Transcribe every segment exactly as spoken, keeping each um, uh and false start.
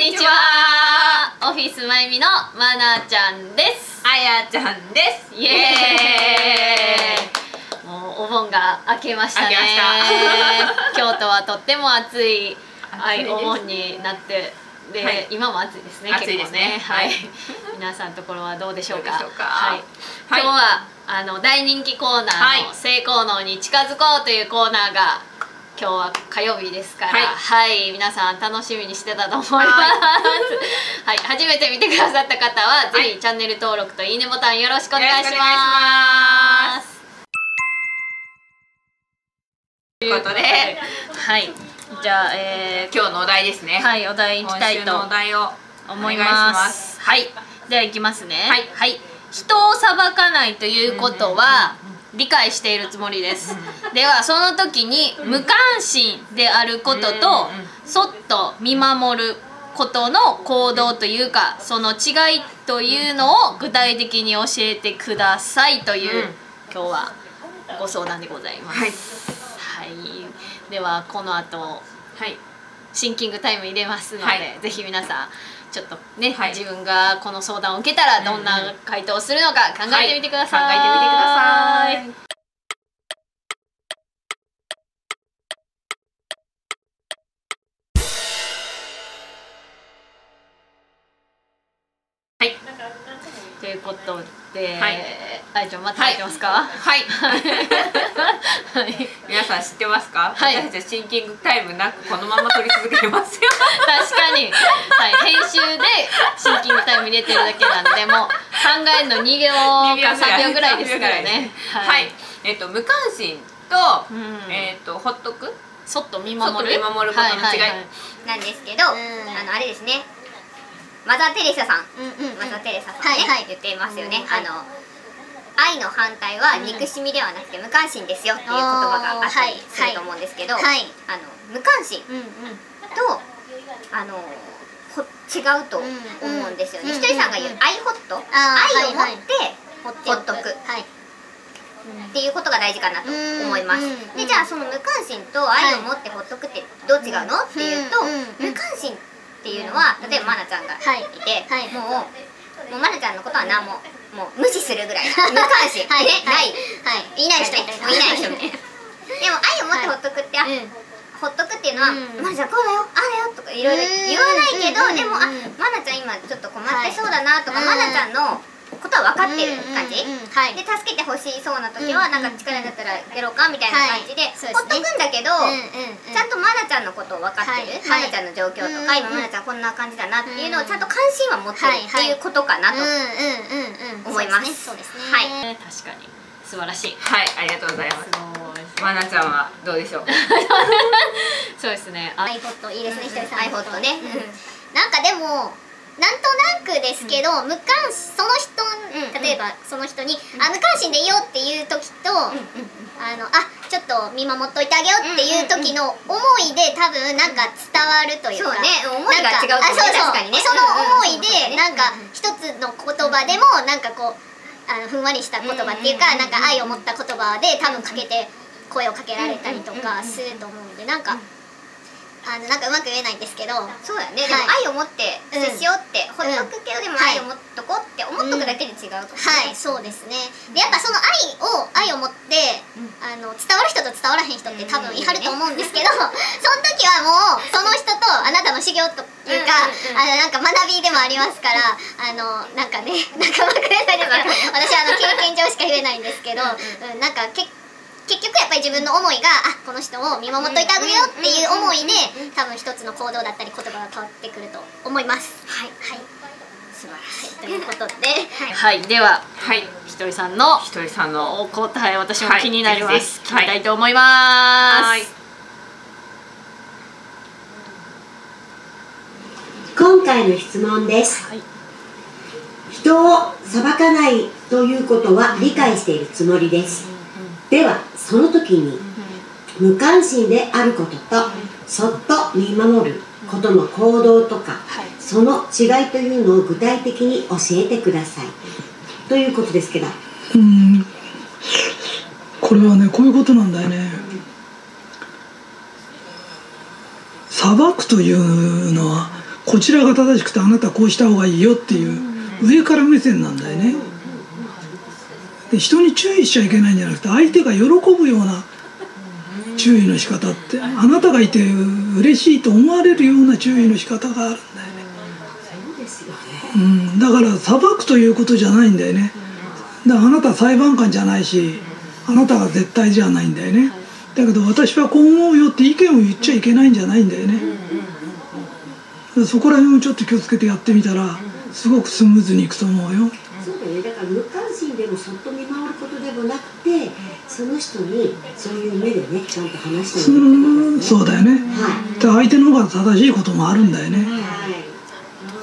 にちは。オフィスまゆみのまなちゃんです。 あやちゃんです。 イエーイ。もうお盆が明けましたね。京都はとっても暑いお盆になってで、はい、今も暑いですね。 暑いですね。 はい。皆さんのところはどうでしょうか。 はい。 今日はあの大人気コーナーの性効能に近づこうというコーナーが今日は火曜日ですから、はい、はい、皆さん楽しみにしてたと思います。はい、初めて見てくださった方は、はい、ぜひチャンネル登録といいねボタンよろしくお願いします。ということで、はい、じゃあ、えー、 今日のお題ですね。 はい、お題いきたいと思います。はい、ではいきますね。はい、はい、人を裁かないということは理解しているつもりです。ではその時に無関心であることとそっと見守ることの行動というか、その違いというのを具体的に教えてくださいという今日はご相談でございます。はい、はい、ではこの後、はい、シンキングタイム入れますので、はい、ぜひ皆さんちょっとね、はい、自分がこの相談を受けたらどんな回答をするのか考えてみてください。はい、考えてみてください。はい。ということで、はい、あやちゃんまた入ってますか？はい。 はい。皆さん知ってますか？はい。私たちシンキングタイムなくこのまま撮り続けますよ。 確かに。はい。編集でシンキングタイム入れてるだけなんで、もう考えるのにびょうかさんびょうぐらいですからね。 はい。えっと無関心とえっとほっとく、 そっと見守る、 見守ることの違いなんですけど、あのあれですね。マザー・テレサさん、マザー・テレサさんね、言っていますよね。あの愛の反対は憎しみではなくて無関心ですよっていう言葉があったりすると思うんですけど、あの無関心とあの違うと思うんですよね。ひとりさんが言う愛ホット、愛を持ってほっとくっていうことが大事かなと思います。で、じゃあその無関心と愛を持ってほっとくってどう違うのっていうと、無関心っていうのは、例えばまなちゃんがいて、もうもうまなちゃんのことは何ももう無視するぐらい無関心ね、ないいない人ね、もういない人みたいな。でも愛を持ってほっとくって、ほっとくっていうのはまなちゃんこうだよあれよとかいろいろ言わないけど、でもあまなちゃん今ちょっと困ってそうだなとか、まなちゃんのことは分かってる感じで、助けてほしいそうな時はなんか力になったらやろうかみたいな感じでほっとくんだけど、ちゃんとまなちゃんのことを分かってる、まなちゃんの状況とか今まなちゃんこんな感じだなっていうのをちゃんと関心は持ってるっていうことかなと思います。 そうですね。はい、確かに素晴らしい。 はい、ありがとうございます。まなちゃんはどうでしょう？ そうですね。 アイホットいいですね。ひとりさんアイホットね。なんかでもなんとなくですけど、無関心、その人、例えばその人に「あ無関心でいいよ」っていう時と「あのあちょっと見守っといてあげよう」っていう時の思いで多分なんか伝わるというか、 思いが違うと思う。確かにね。 その思いでなんか一つの言葉でもなんかこうあのふんわりした言葉っていうか、なんか愛を持った言葉で多分かけて声をかけられたりとかすると思うんで、なんか。あのなんかうまく言えないんですけど、 そうだね。でも愛を持って接しようってほっとくけど、でも愛を持っとこうって思っとくだけで違うかもね。 はい、そうですね。でやっぱその愛を愛を持ってあの伝わる人と伝わらへん人って多分いはると思うんですけど、その時はもうその人とあなたの修行というか、あのなんか学びでもありますから、あのなんかね、なんかうまく言えないですけど、私はあの経験上しか言えないんですけど、うん、なんか結結局やっぱり自分の思いがあこの人を見守っといてあげようっていう思いで多分一つの行動だったり言葉が変わってくると思います。はい、はい、素晴らしいということで、はい、ではひとりさんのひとりさんのお答え、私も気になります。聞きたいと思います。 今回の質問です。人を裁かないということは理解しているつもりです。ではその時に無関心であることとそっと見守ることの行動とか、その違いというのを具体的に教えてくださいということですけど、 うん、これはねこういうことなんだよね。裁くというのはこちらが正しくてあなたこうした方がいいよっていう上から目線なんだよね。で人に注意しちゃいけないんじゃなくて相手が喜ぶような注意の仕方って、あなたがいて嬉しいと思われるような注意の仕方があるんだよね。うん、だから裁くということじゃないんだよね。だからあなたは裁判官じゃないし、あなたが絶対じゃないんだよね。だけど私はこう思うよって意見を言っちゃいけないんじゃないんだよね。そこら辺をちょっと気をつけてやってみたらすごくスムーズにいくと思うよ。 そうだね、だから無関心でもそっと見守ることでもなくて、その人にそういう目でねちゃんと話してみる、ね、 そうだよね、はい、だから相手の方が正しいこともあるんだよね、はい、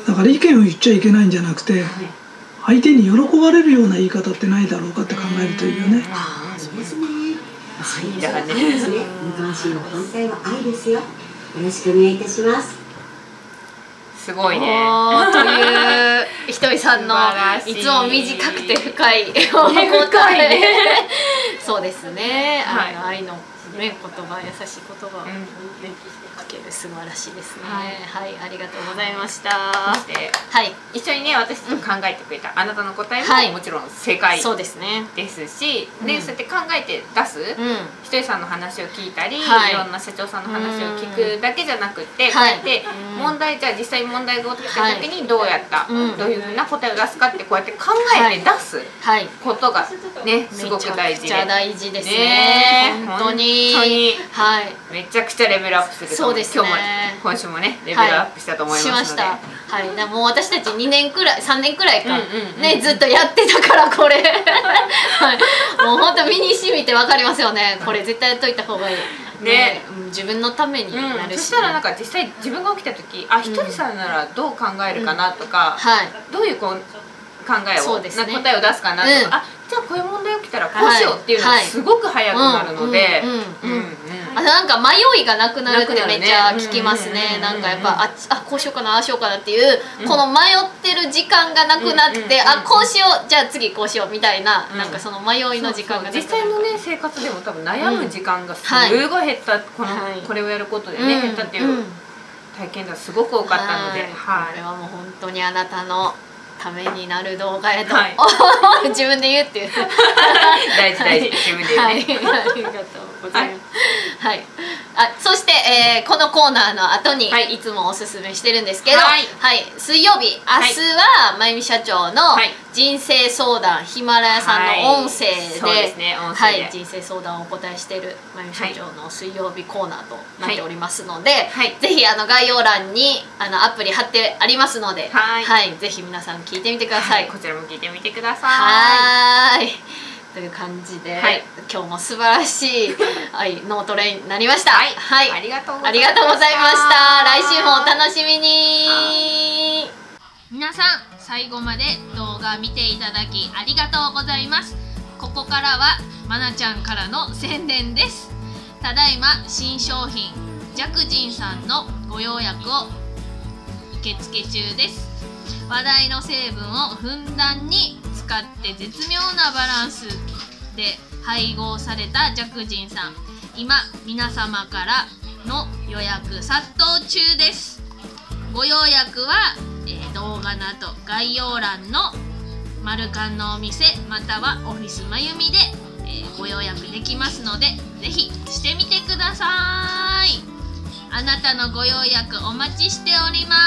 だから意見を言っちゃいけないんじゃなくて、はい、相手に喜ばれるような言い方ってないだろうかって考えるといいよね。 ああ、そうですね。愛だからね。無関心の反対は愛ですよ。よろしくお願いいたします。 すごいね。 というひとりさんのいつも短くて深いお答え。そうですね。あの愛のね言葉、優しい言葉をねかける素晴らしいですね。はい、ありがとうございました。 そしてはい一緒にね私たち考えてくれたあなたの答えももちろん正解そうですねですし、でそうやって考えて出すひとりさんの話を聞いたり、いろんな社長さんの話を聞くだけじゃなくて、こうやって問題じゃあ実際問題が起きた時にどうやったどういうふうな答えを出すかってこうやって考えて出すことがねすごく大事で。 めちゃくちゃ大事ですね。本当に。 はい、めちゃくちゃレベルアップすると思う。今日も今週もねレベルアップしたと思いますので、 はい、でも私たちにねんくらいさんねんくらいかねずっとやってたからこれ、はい、もう本当身に染みてわかりますよね。これ絶対やっといた方がいい。ね、自分のためになるし、 そしたらなんか実際自分が起きた時、あひとりさんならどう考えるかなとか、どういうこう考えを答えを出すかなとか、あじゃあこういう問題起きたらこうしようっていうのがすごく早くなるので、 あなんか迷いがなくなるってめっちゃ聞きますね。なんかやっぱああこうしようかなああしようかなっていうこの迷ってる時間がなくなって、あこうしようじゃあ次こうしようみたいな、なんかその迷いの時間がなくなる。 実際のね生活でも多分悩む時間がすごい減った、このこれをやることでね減ったっていう体験がすごく多かったので、 これはもう本当にあなたのためになる動画へと、はい、自分で言うっていう大事大事自分で言うね、はい、 ありがとうございます、はいはい、あそして、えー、このコーナーの後に、はい、いつもおすすめしてるんですけど、はいはい、水曜日明日はまゆみ社長の人生相談ヒマラヤさんの音声で、はい、人生相談をお答えしているまゆみ社長の水曜日コーナーとなっておりますので、はい、ぜひあの概要欄にあのアプリ貼ってありますので、はい、はい、ぜひ皆さん聞いてみてください、 はい、こちらも聞いてみてください。 はいという感じで、はい、今日も素晴らしい、はい、脳トレになりました。はい、はい、 ありがとうございました。来週もお楽しみに。皆さん最後まで動画見ていただきありがとうございます。ここからはまなちゃんからの宣伝です。ただいま新商品ジャクジンさんのご予約を受付中です。話題の成分をふんだんに使って絶妙なバランスで配合されたジャクジンさん、今皆様からの予約殺到中です。ご予約は、えー、動画の後概要欄のマルカンのお店またはオフィスまゆみで、えー、ご予約できますのでぜひしてみてください。あなたのご予約お待ちしております。